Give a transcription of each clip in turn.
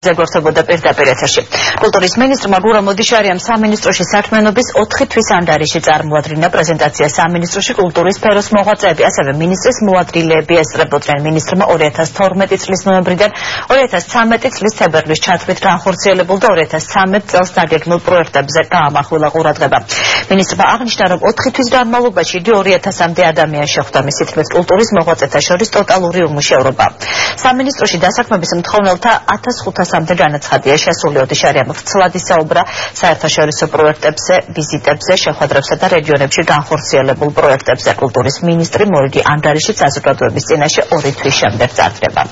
ზეგორცებოდა პირდაპირ ეთერში. კულტურის მინისტრმა გურამ მოდიშარიამ სამინისტროში საქმიანობის 4 თვის ანგარიში წარმოადგინა პრეზენტაცია სამინისტროში კულტურის სფეროს მოღვაწეები, ასევე მინისტრის მოადგილეები ესწრებოდნენ. მინისტრმა 2012 წლის ნოემბრიდან 2013 წლის თებერვლის ჩათვლით განხორციელებულ და 2013 წელს დაგეგმილ პროექტებზე გაამახვილა ყურადღება. მინისტრმა აღნიშნა, რომ 4 თვის განმავლობაში იგი 2000-მდე ადამიანს შეხვდა. მისი თქმით, კულტურის მოღვაწეთა შორის ტოტალური უმუშევრობა. სამინისტროში დასაქმების მთხოვნელთა 1500-მდე განაცხადია შესული. ოდიშარიამ ვრცლად ისაუბრა საერთაშორისო პროექტებზე, ვიზიტებზე, შეხვედრებსა და რეგიონებში განხორციელებულ პროექტებზე. კულტურის მინისტრი მორიგი ანგარიშით საზოგადოების წინაშე 2 თვის შემდეგ წარდგება.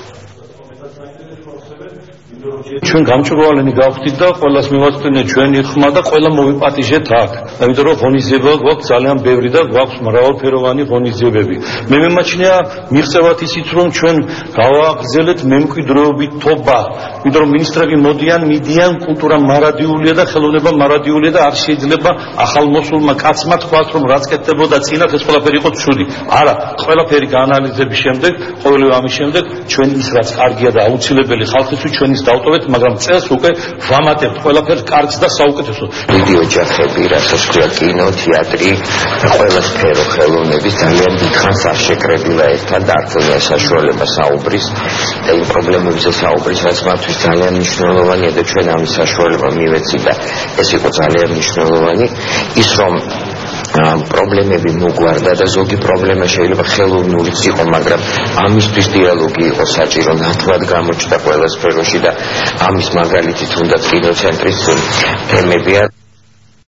ჩვენ გამჭვირვალენი გავხდით და ყველას მივაწვდენეთ ჩვენი ხმა და ყველა მოვიპატიჟეთ აქ. ამიტომ რომ ღონისძიება გვაქვს ძალიან ბევრი და გვაქვს მრავალფეროვანი ღონისძიებები. მე მიმაჩნია მიღწევათ ისიც რომ ჩვენ გავააგრძელეთ მემკვიდრეობით თობა. იმიტომ რომ მინისტრები მიდიან, კულტურა მარადიულია და ხელოვნება მარადიულია და არ შეიძლება ახალმოსულმა კაცმა თქვას რომ რაც კეთდებოდა წინათ ეს ყველაფერი იყო ცუდი. არა, ყველაფერი გაანალიზების შემდეგ, ყოველივე ამის შემდეგ ჩვენ ის რაც კარგია და აუცილებელი ხალხისთვის ჩვენ ის დავტოვეთ, მაგრამ წელს უკვე ვამატებთ ყველაფერს კარგს და საუკეთესოდ. დიდი ოჯახები, რასაც ქვია კინო, თეატრი, ყველა სფერო ხელოვნების ძალიან დიდხანს არ შეკრებილა ერთად და არ ქონია საშუალება საუბრის და იმ პრობლემებზე საუბრის, რაც მათთვის ძალიან მნიშვნელოვანია და ჩვენ ამის საშუალება მივეცით და ეს იყო ძალიან მნიშვნელოვანი. ის რომ პრობლემები მოგვარდა და ზოგი პრობლემა შეიძლება ხელოვნურიც იყო, მაგრამ ამისთვის დიალოგი იყო საჭირო, ნათლად გამოჩნდა ყველა სფეროში და ამის მაგალითი თუნდაც კინოცენტრის თემებია.